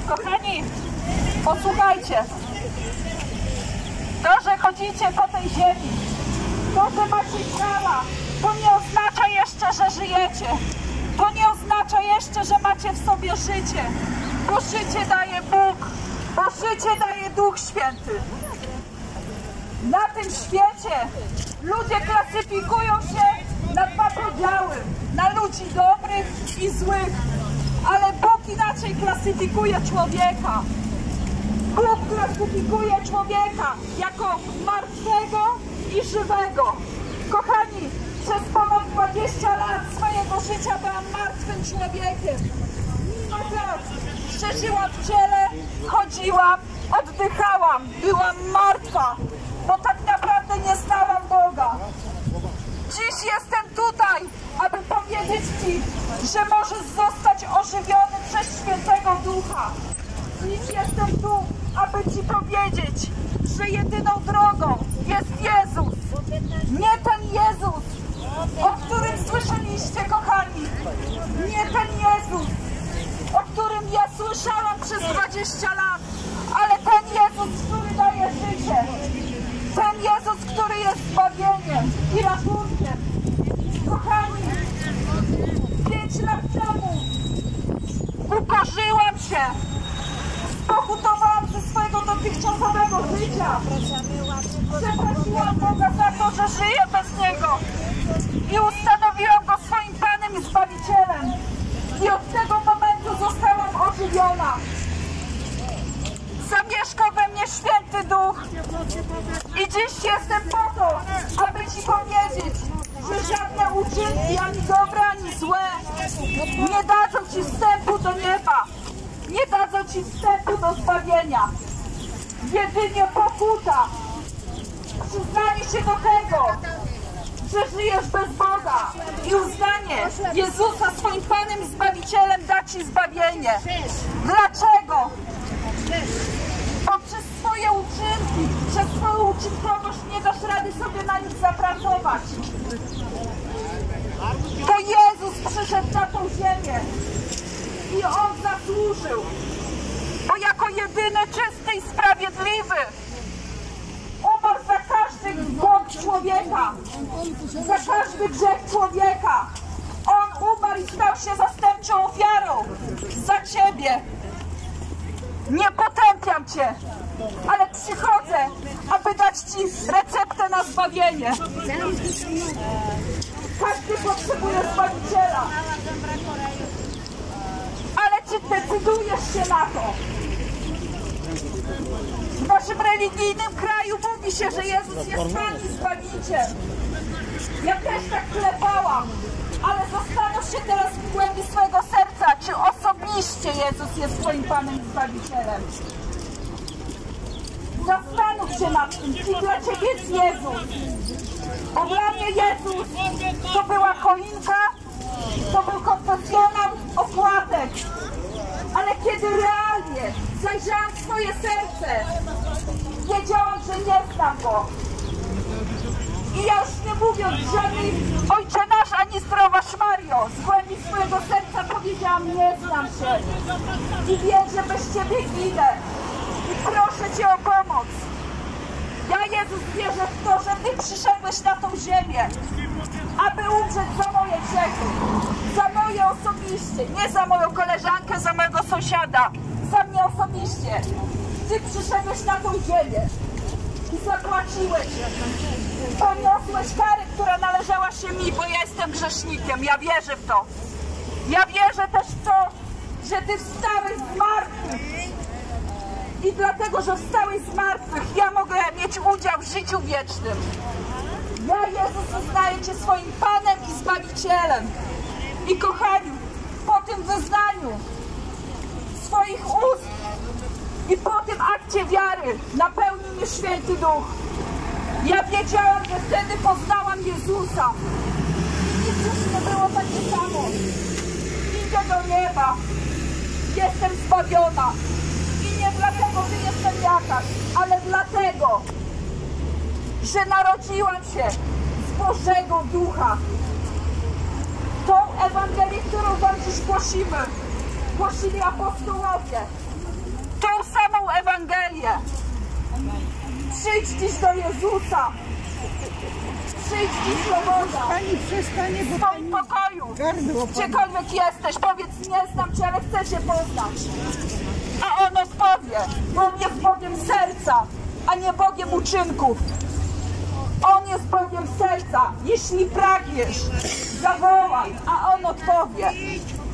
Kochani, posłuchajcie. To, że chodzicie po tej ziemi, to, że macie ciała, to nie oznacza jeszcze, że żyjecie. To nie oznacza jeszcze, że macie w sobie życie. Bo życie daje Bóg, bo życie daje Duch Święty. Na tym świecie ludzie klasyfikują się na dwa podziały. Na ludzi dobrych i złych. Ale Bóg inaczej klasyfikuje człowieka. Bóg klasyfikuje człowieka jako martwego i żywego. Kochani, przez ponad 20 lat swojego życia byłam martwym człowiekiem. Mimo że żyłam w ciele, chodziłam, oddychałam, byłam martwa, bo tak naprawdę nie znałam Boga. Dziś jestem tutaj, aby powiedzieć Ci, że możesz zostać ożywiony przez Świętego Ducha. Dziś jestem tu, aby Ci powiedzieć, że jedyną drogą jest Jezus. Nie ten Jezus, o którym słyszeliście, kochani. Nie ten Jezus, o którym ja słyszałam przez 20 lat, ale ten Jezus, który daje życie. Ten Jezus, który jest zbawieniem i ratunkiem. Kochani, 5 lat temu ukorzyłam się, spokutowałam ze swojego dotychczasowego życia. Przeprosiłam Boga za to, że żyję bez Niego i ustanowiłam Go swoim Panem i Zbawicielem. I od tego momentu zostałam ożywiona. Zamieszkał we mnie Święty Duch i dziś jestem po to, aby Ci powiedzieć, że żadne uczynki, ani dobre, ani złe, nie dadzą Ci wstępu do nieba, nie dadzą Ci wstępu do zbawienia. Jedynie pokuta, przyznanie się do tego, że żyjesz bez Boga i uznanie Jezusa swoim Panem i Zbawicielem da Ci zbawienie. Dlaczego? Bo przez swoje uczynki, przez swoją uczynkowość nie dasz rady sobie na nich zapracować. To Jezus przyszedł na tą ziemię i On zasłużył, bo jako jedyny czysty i sprawiedliwy umarł za każdy błąd człowieka, za każdy grzech człowieka. On umarł i stał się zastępczą ofiarą za Ciebie. Nie potępiam Cię, ale przychodzę, aby dać Ci receptę na zbawienie. Każdy potrzebuje Zbawiciela. Ale czy decydujesz się na to? W naszym religijnym kraju mówi się, że Jezus jest Pan i Zbawiciel. Ja też tak klepałam, ale zastanów się teraz w głębi swojego serca, czy osobiście Jezus jest Twoim Panem i Zbawicielem. Zastanów się nad tym, czy dla Ciebie jest Jezus. Bo dla mnie Jezus to była choinka, to był konfesjonał, opłatek. Ale kiedy realnie zajrzałam w swoje serce, wiedziałam, że nie znam Go. I ja już nie mówiąc żadnych Ojcze Nasz ani Zdrowaś Mario, z głębi swojego serca powiedziałam, nie znam się. I wierzę bez Ciebie ginę. I proszę Cię o pomoc. Ja, Jezus, wierzę w to, że Ty przyszedłeś na tą ziemię, aby umrzeć za moje grzechy. Za moje osobiście, nie za moją koleżankę, za mojego sąsiada. Za mnie osobiście. Ty przyszedłeś na tą ziemię i zapłaciłeś. Poniosłeś karę, która należała się mi, bo ja jestem grzesznikiem. Ja wierzę w to. Ja wierzę też w to, że Ty wstałeś z martwych. I dlatego, że wstałeś z martwych, ja mogę mieć udział w życiu wiecznym. Ja, Jezus, uznaję Cię swoim Panem i Zbawicielem. I kochani, po tym wyznaniu swoich ust i po tym akcie wiary napełnił mnie Święty Duch. Ja wiedziałam, że wtedy poznałam Jezusa. I nic już nie było takie samo. Idę do nieba. Jestem zbawiona. I nie dlatego, że jestem jakaś, ale dlatego, że narodziłam się z Bożego Ducha. Tą Ewangelię, którą Wam dziś głosimy, głosili apostołowie tą samą Ewangelię. Przyjdź dziś do Jezusa. Przyjdź dziś do Boga. Pani przestanie, bo w swoim pokoju. gardło Gdziekolwiek jesteś, powiedz: nie znam Cię, ale chcę Cię poznać. A On odpowie, bo On jest Bogiem serca, a nie Bogiem uczynków. On jest Bogiem serca. Jeśli pragniesz, zawołaj, a On odpowie.